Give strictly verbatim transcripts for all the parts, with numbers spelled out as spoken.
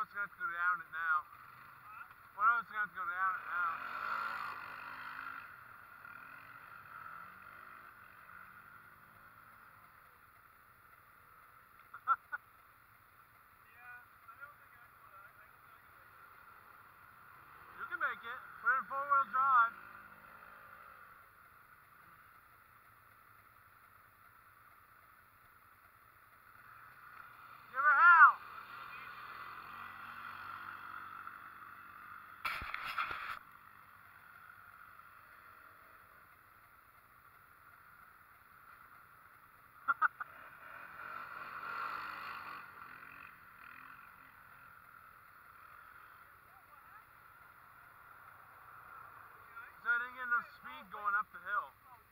of us are going to have to go down it now. One of us is going to have to go down it now. You can make it. Put it in four-wheel drive. Give her hell. So I didn't get enough speed going up the hill.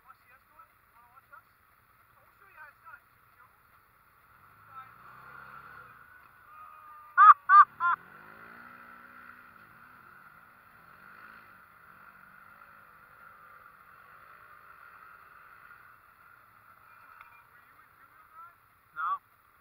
No?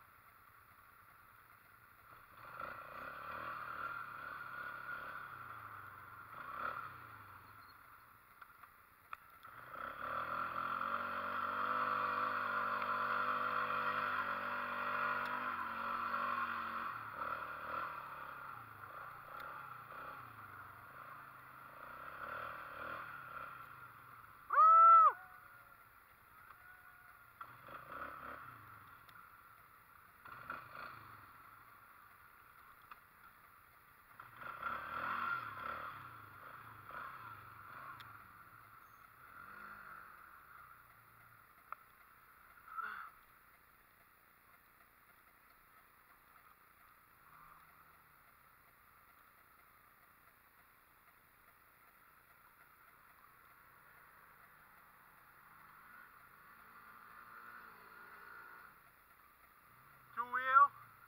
Two wheel?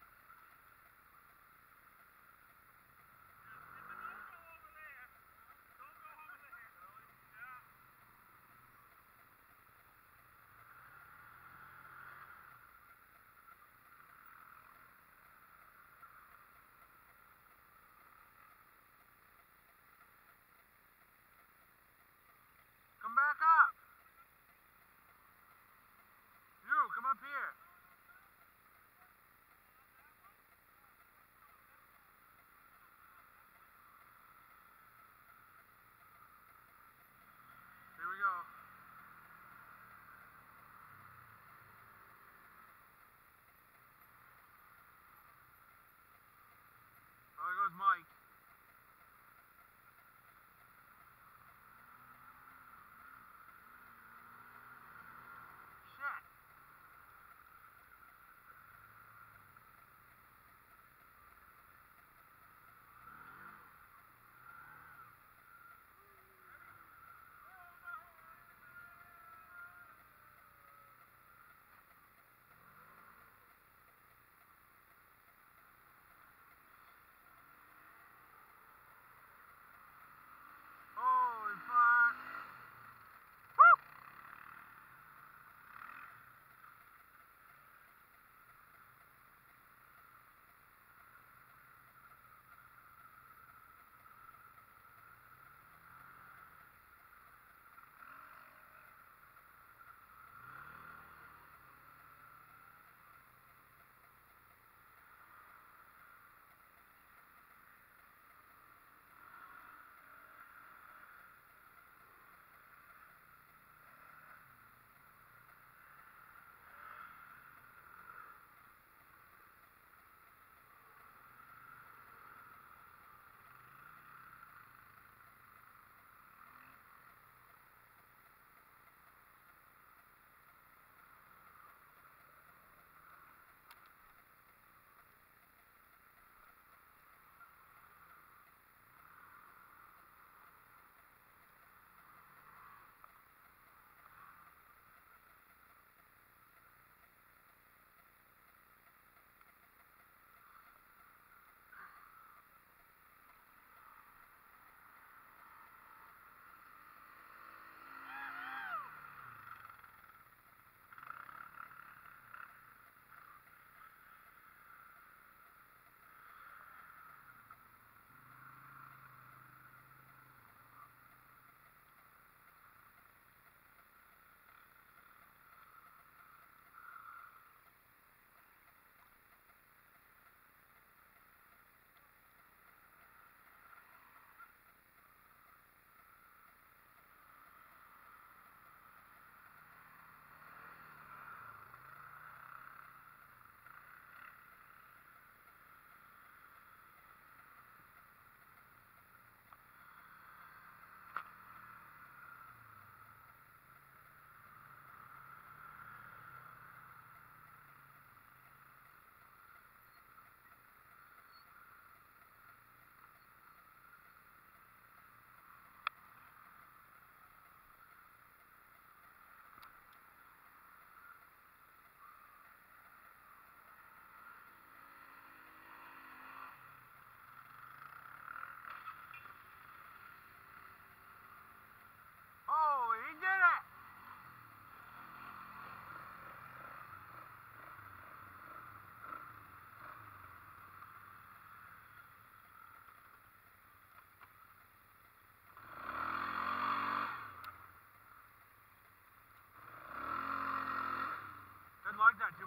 Come back up. You, come up here. Here we go. Oh, there goes Mike. Shit.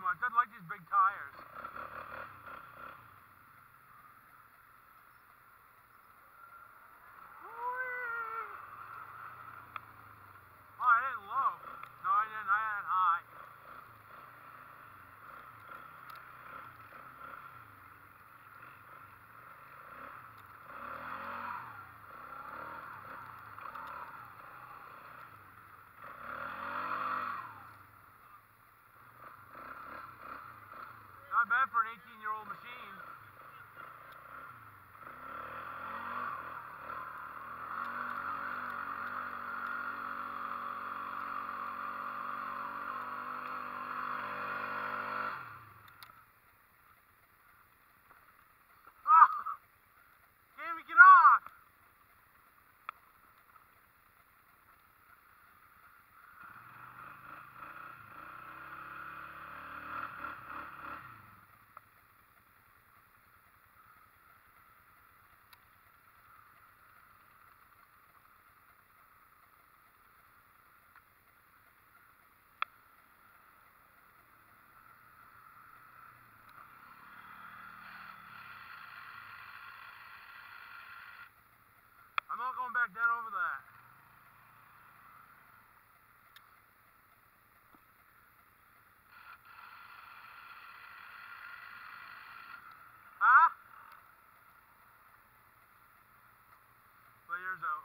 much. I'd like these big tires. Oh, I hit low. No, I didn't. I had high. Not bad for an eighteen year old machine. Get off! I'm not going back down over that. Huh? Play yours out.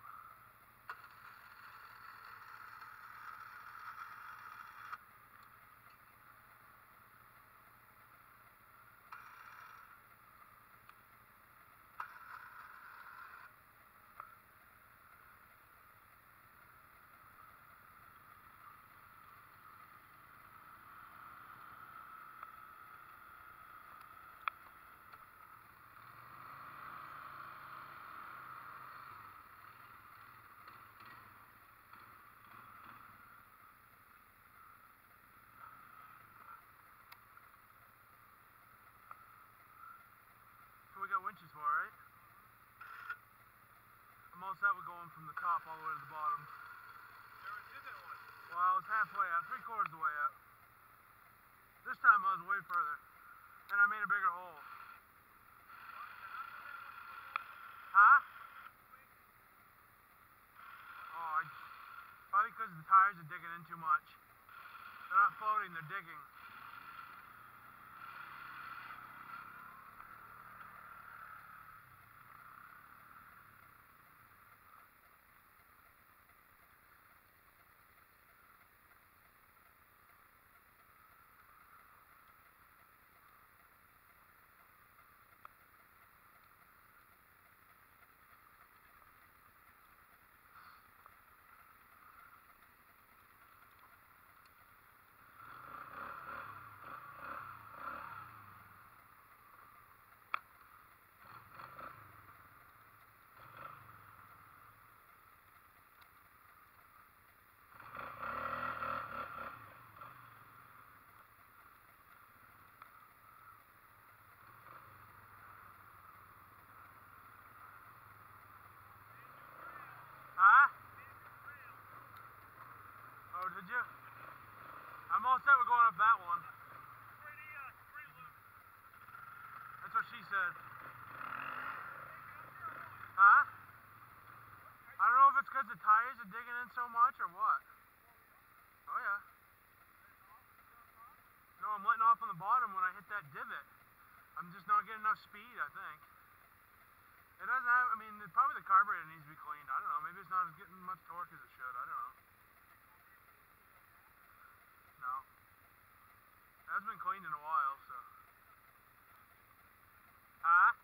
We got winches for, right? I'm all set with going from the top all the way to the bottom. Never did that one. Well, I was halfway up, three quarters of the way up. This time I was way further, and I made a bigger hole. Huh? Oh, I just, probably because the tires are digging in too much. They're not floating, they're digging. Huh? Oh, did you? I'm all set with going up that one. That's what she said. Huh? I don't know if it's because the tires are digging in so much or what. Oh yeah. No, I'm letting off on the bottom when I hit that divot. I'm just not getting enough speed, I think. It doesn't have, I mean, probably the carburetor needs to be cleaned. I don't know. Maybe it's not as getting much torque as it should. I don't know. No. It hasn't been cleaned in a while, so. Huh?